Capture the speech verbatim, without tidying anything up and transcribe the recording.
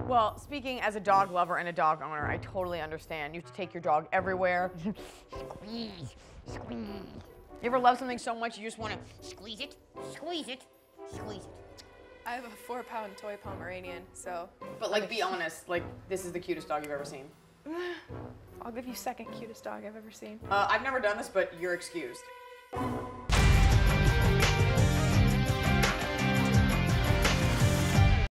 Well, speaking as a dog lover and a dog owner, I totally understand. You have to take your dog everywhere. Squeeze, squeeze. You ever love something so much you just want to squeeze it, squeeze it, squeeze it? I have a four pound toy Pomeranian, so. But like, be honest, like, this is the cutest dog you've ever seen. I'll give you second cutest dog I've ever seen. Uh, I've never done this, but you're excused.